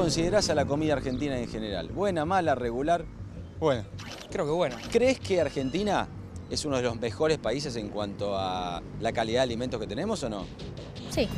considerás a la comida argentina en general? ¿Buena, mala, regular? Bueno, Creo que bueno. ¿Crees que Argentina es uno de los mejores países en cuanto a la calidad de alimentos que tenemos o no? Sí.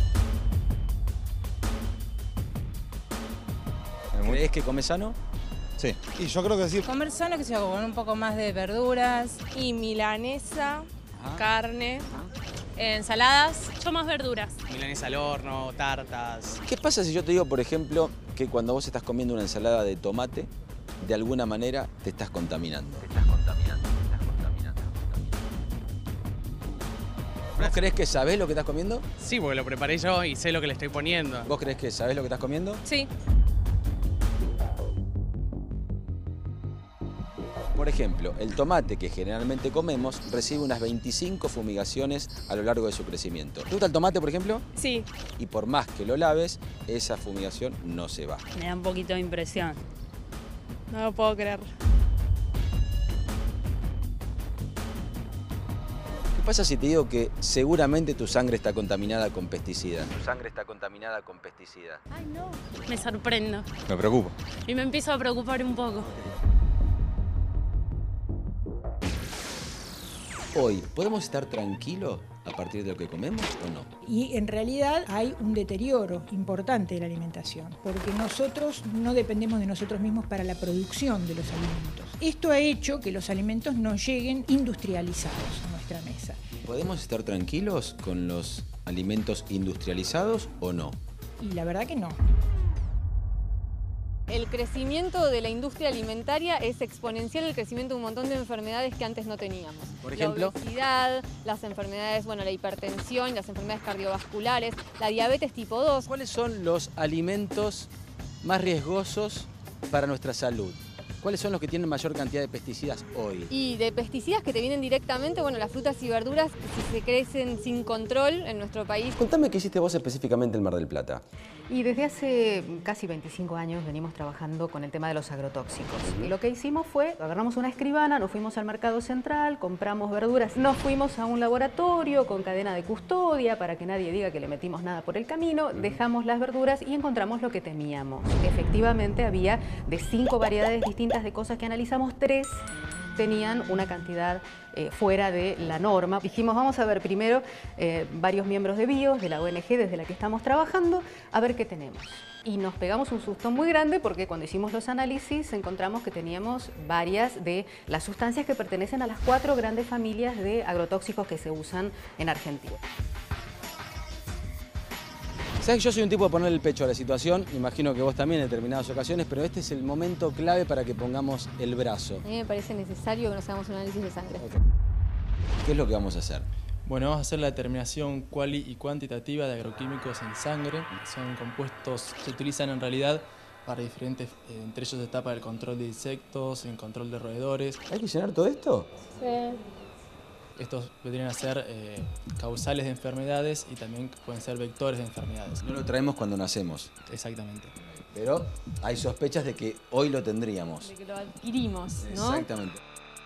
¿Crees que comes sano? sí. Y yo creo que sí. Comer sano, que se con un poco más de verduras. Y milanesa, Ajá. carne. Ensaladas, yo más verduras. Milanesa al horno, tartas. ¿Qué pasa si yo te digo, por ejemplo, que cuando vos estás comiendo una ensalada de tomate, de alguna manera te estás contaminando? Te estás contaminando, te estás contaminando. ¿Vos creés que sabés lo que estás comiendo? Sí, porque lo preparé yo y sé lo que le estoy poniendo. ¿Vos creés que sabés lo que estás comiendo? Sí. Por ejemplo, el tomate que generalmente comemos recibe unas 25 fumigaciones a lo largo de su crecimiento. ¿Te gusta el tomate, por ejemplo? Sí. Y por más que lo laves, esa fumigación no se va. Me da un poquito de impresión. No lo puedo creer. ¿Qué pasa si te digo que seguramente tu sangre está contaminada con pesticidas? Tu sangre está contaminada con pesticidas. Ay, no. Me sorprendo. Me preocupa. Y me empiezo a preocupar un poco. Hoy, ¿podemos estar tranquilos a partir de lo que comemos o no? Y en realidad hay un deterioro importante de la alimentación, porque nosotros no dependemos de nosotros mismos para la producción de los alimentos. Esto ha hecho que los alimentos no lleguen industrializados a nuestra mesa. ¿Podemos estar tranquilos con los alimentos industrializados o no? Y la verdad que no. El crecimiento de la industria alimentaria es exponencial el crecimiento de un montón de enfermedades que antes no teníamos. Por ejemplo, la obesidad, las enfermedades, la hipertensión, las enfermedades cardiovasculares, la diabetes tipo 2. ¿cuáles son los alimentos más riesgosos para nuestra salud? ¿Cuáles son los que tienen mayor cantidad de pesticidas hoy? Y de pesticidas que te vienen directamente, las frutas y verduras que si se crecen sin control en nuestro país. Contame qué hiciste vos específicamente en Mar del Plata. Y desde hace casi 25 años venimos trabajando con el tema de los agrotóxicos. Y lo que hicimos fue, agarramos una escribana, nos fuimos al mercado central, compramos verduras, nos fuimos a un laboratorio con cadena de custodia para que nadie diga que le metimos nada por el camino, dejamos las verduras y encontramos lo que temíamos. Efectivamente había de 5 variedades distintas de cosas que analizamos, 3 tenían una cantidad fuera de la norma. Dijimos, vamos a ver primero varios miembros de BIOS, de la ONG desde la que estamos trabajando, a ver qué tenemos. Y nos pegamos un susto muy grande porque cuando hicimos los análisis encontramos que teníamos varias de las sustancias que pertenecen a las 4 grandes familias de agrotóxicos que se usan en Argentina. Sabes que yo soy un tipo de poner el pecho a la situación, imagino que vos también en determinadas ocasiones, pero este es el momento clave para que pongamos el brazo. A mí me parece necesario que nos hagamos un análisis de sangre. ¿Qué es lo que vamos a hacer? Bueno, vamos a hacer la determinación cuali y cuantitativa de agroquímicos en sangre. Son compuestos que se utilizan en realidad para diferentes, entre ellos etapa del control de insectos, en control de roedores. ¿Hay que llenar todo esto? Sí. Estos podrían ser causales de enfermedades y también pueden ser vectores de enfermedades. No lo traemos cuando nacemos, Exactamente. pero hay sospechas de que hoy lo tendríamos. De que lo adquirimos, ¿no? Exactamente.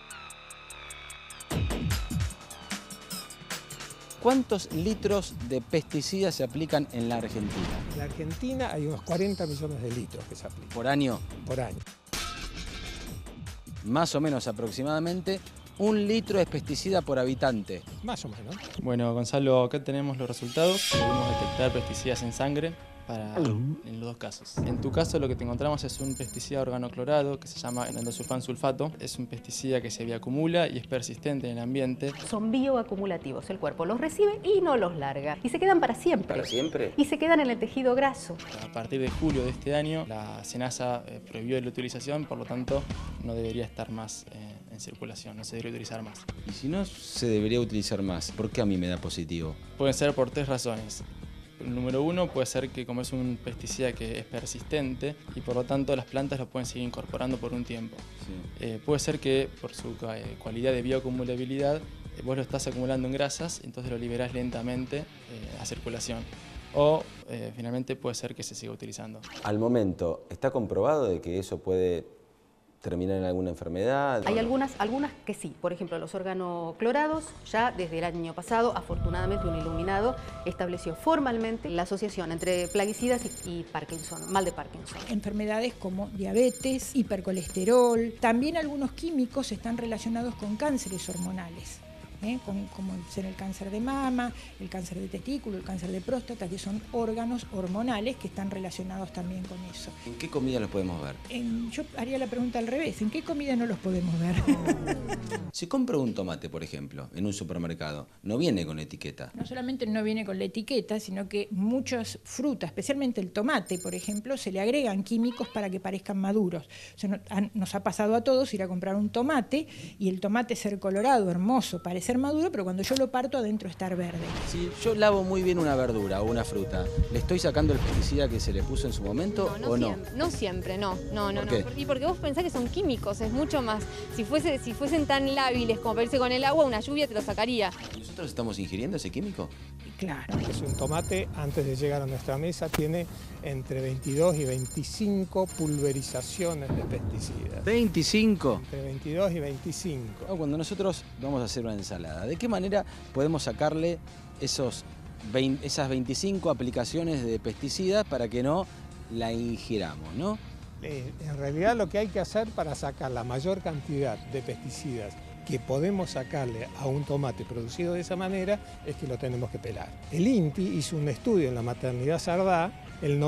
¿Cuántos litros de pesticidas se aplican en la Argentina? En la Argentina hay unos 40 millones de litros que se aplican Por año, por año. más o menos aproximadamente 1 litro de pesticida por habitante. Más o menos. Bueno, Gonzalo, acá tenemos los resultados. Pudimos detectar pesticidas en sangre en los 2 casos. En tu caso lo que te encontramos es un pesticida organoclorado que se llama endosulfán sulfato. Es un pesticida que se bioacumula y es persistente en el ambiente. Son bioacumulativos, el cuerpo los recibe y no los larga. Y se quedan para siempre. ¿Para siempre? Y se quedan en el tejido graso. A partir de julio de este año, la SENASA prohibió la utilización, por lo tanto no debería estar más en circulación, no se debería utilizar más. Y si no se debería utilizar más, ¿por qué a mí me da positivo? Pueden ser por 3 razones. El número 1 puede ser que como es un pesticida que es persistente y por lo tanto las plantas lo pueden seguir incorporando por un tiempo. Sí. Puede ser que por su cualidad de bioacumulabilidad vos lo estás acumulando en grasas, entonces lo liberás lentamente a circulación. O finalmente puede ser que se siga utilizando. Al momento, ¿está comprobado de que eso puede terminar en alguna enfermedad? Hay algunas que sí. Por ejemplo, los organoclorados, ya desde el año pasado, afortunadamente un iluminado estableció formalmente la asociación entre plaguicidas y Parkinson, mal de Parkinson. Enfermedades como diabetes, hipercolesterol, también algunos químicos están relacionados con cánceres hormonales. Como ser el cáncer de mama, el cáncer de testículo, el cáncer de próstata, que son órganos hormonales que están relacionados también con eso. ¿En qué comida los podemos ver? Yo haría la pregunta al revés, ¿en qué comida no los podemos ver? Si compro un tomate, por ejemplo, en un supermercado, no viene con etiqueta. No solamente no viene con la etiqueta, sino que muchas frutas, especialmente el tomate, por ejemplo, se le agregan químicos para que parezcan maduros. O sea, nos ha pasado a todos ir a comprar un tomate y el tomate ser colorado, hermoso, parecer maduro, pero cuando yo lo parto adentro estar verde. Si yo lavo muy bien una verdura o una fruta, ¿le estoy sacando el pesticida que se le puso en su momento o no? No siempre, no. ¿Por qué? Y porque vos pensás que son químicos, es mucho más. Si fuesen tan lábiles como para irse con el agua, una lluvia te lo sacaría. ¿Nosotros estamos ingiriendo ese químico? Claro. Es un tomate, antes de llegar a nuestra mesa, tiene entre 22 y 25 pulverizaciones de pesticidas. ¿25? Entre 22 y 25. Cuando nosotros vamos a hacer una ensalada, ¿de qué manera podemos sacarle esas 25 aplicaciones de pesticidas para que no la ingiramos, ¿no? En realidad lo que hay que hacer para sacar la mayor cantidad de pesticidas que podemos sacarle a un tomate producido de esa manera es que lo tenemos que pelar. El INTI hizo un estudio en la maternidad Sardá, el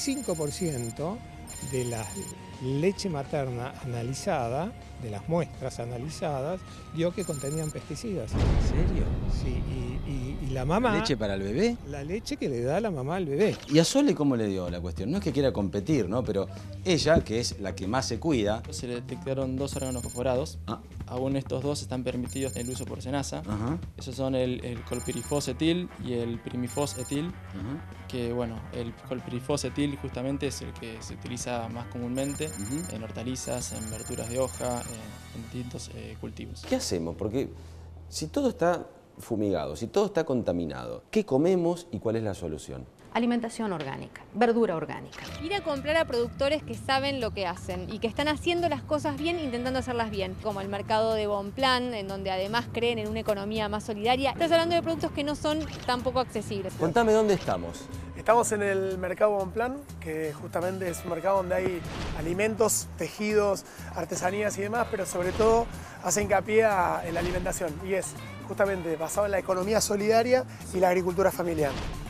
95% de la leche materna analizada, de las muestras analizadas, dio que contenían pesticidas. ¿En serio? Sí, y la mamá... ¿Leche para el bebé? La leche que le da la mamá al bebé. ¿Y a Sole cómo le dio la cuestión? No es que quiera competir, ¿no? Pero ella, que es la que más se cuida... Se le detectaron 2 órganos fosforados. Aún estos 2 están permitidos en el uso por SENASA. Esos son el colpirifosetil y el primifosetil. Que bueno, el colpirifosetil justamente es el que se utiliza más comúnmente en hortalizas, en verduras de hoja, en distintos cultivos. ¿Qué hacemos? Porque si todo está fumigado, si todo está contaminado, ¿qué comemos y cuál es la solución? Alimentación orgánica, verdura orgánica. Ir a comprar a productores que saben lo que hacen y que están haciendo las cosas bien, intentando hacerlas bien, como el mercado de Bonplan, en donde además creen en una economía más solidaria. Estás hablando de productos que no son tan poco accesibles. Contame dónde estamos. Estamos en el mercado Bonplan, que justamente es un mercado donde hay alimentos, tejidos, artesanías y demás, pero sobre todo hace hincapié en la alimentación y es justamente basado en la economía solidaria y la agricultura familiar.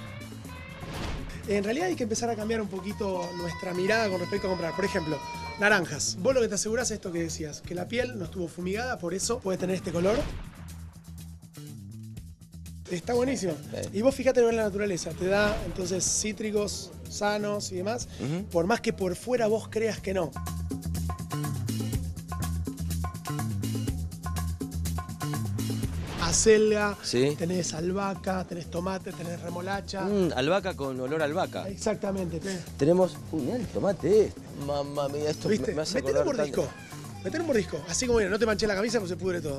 En realidad hay que empezar a cambiar un poquito nuestra mirada con respecto a comprar. Por ejemplo, naranjas. Vos lo que te asegurás es esto que decías, que la piel no estuvo fumigada, por eso puede tener este color. Está buenísimo. Y vos fíjate lo que es la naturaleza. Te da entonces cítricos sanos y demás, por más que por fuera vos creas que no. Acelga, tenés albahaca, tenés tomate, tenés remolacha. Albahaca con olor a albahaca. Exactamente. Tenemos... mirá el tomate Mamma mía, esto ¿viste? me hace Metele un acordar mordisco. Metele un mordisco. Así como, mira, no te manché la camisa porque se pudre todo.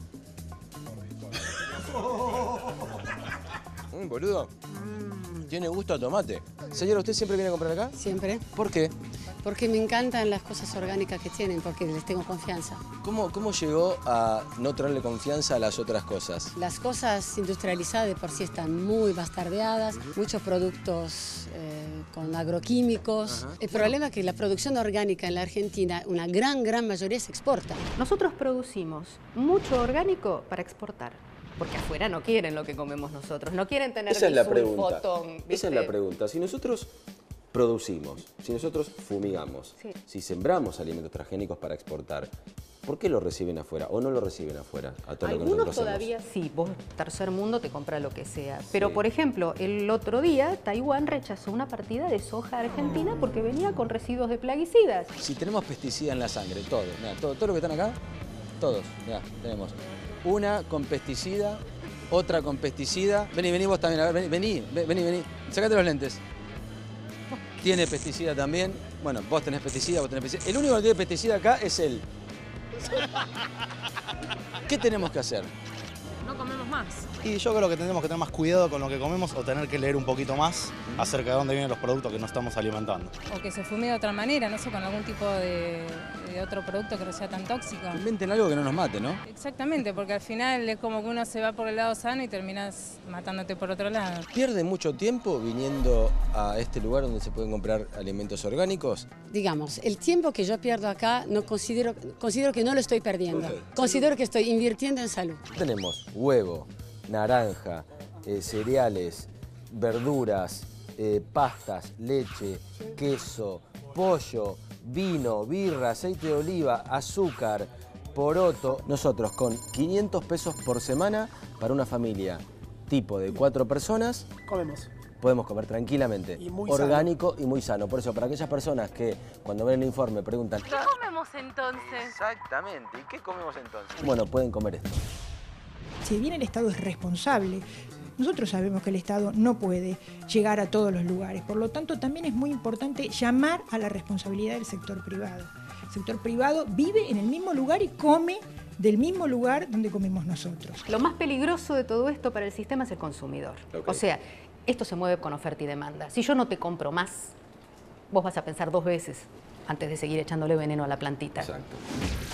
Boludo. Tiene gusto a tomate. Señora, ¿usted siempre viene a comprar acá? Siempre. ¿Por qué? Porque me encantan las cosas orgánicas que tienen, porque les tengo confianza. ¿Cómo llegó a no tenerle confianza a las otras cosas? Las cosas industrializadas de por sí están muy bastardeadas, muchos productos con agroquímicos. El problema es que la producción orgánica en la Argentina, una gran mayoría se exporta. Nosotros producimos mucho orgánico para exportar. Porque afuera no quieren lo que comemos nosotros, no quieren tener Esa es la pregunta. fotón, ¿viste? Esa es la pregunta. Si nosotros producimos, si nosotros fumigamos, si sembramos alimentos transgénicos para exportar, ¿por qué lo reciben afuera o no lo reciben afuera a todo lo que Algunos nosotros todavía hacemos? sí, vos tercer mundo te compra lo que sea. Pero por ejemplo, el otro día Taiwán rechazó una partida de soja argentina porque venía con residuos de plaguicidas. Si tenemos pesticida en la sangre, todo, mirá, todo lo que están acá, todos, mirá, tenemos una con pesticida, otra con pesticida. Vení vos también, a ver, vení. Sacate los lentes. Tiene pesticida también. Bueno, vos tenés pesticida, vos tenés pesticida. El único que tiene pesticida acá es él. ¿Qué tenemos que hacer? No comemos más. más. Y yo creo que tendremos que tener más cuidado con lo que comemos o tener que leer un poquito más acerca de dónde vienen los productos que nos estamos alimentando. O que se fume de otra manera, no sé, con algún tipo de otro producto que no sea tan tóxico. Inventen algo que no nos mate, ¿no? Exactamente, porque al final es como que uno se va por el lado sano y terminas matándote por otro lado. ¿Pierde mucho tiempo viniendo a este lugar donde se pueden comprar alimentos orgánicos? Digamos, el tiempo que yo pierdo acá no considero que no lo estoy perdiendo. Considero que estoy invirtiendo en salud. Tenemos huevo, naranja, cereales, verduras, pastas, leche, queso, pollo, vino, birra, aceite de oliva, azúcar, poroto. Nosotros con 500 pesos por semana para una familia tipo de 4 personas podemos comer tranquilamente, orgánico y muy sano. Por eso, para aquellas personas que cuando ven el informe preguntan ¿qué comemos entonces? exactamente, ¿y qué comemos entonces? Bueno, pueden comer esto. Si bien el Estado es responsable, nosotros sabemos que el Estado no puede llegar a todos los lugares. Por lo tanto, también es muy importante llamar a la responsabilidad del sector privado. El sector privado vive en el mismo lugar y come del mismo lugar donde comemos nosotros. Lo más peligroso de todo esto para el sistema es el consumidor. O sea, esto se mueve con oferta y demanda. Si yo no te compro más, vos vas a pensar 2 veces antes de seguir echándole veneno a la plantita. Exacto.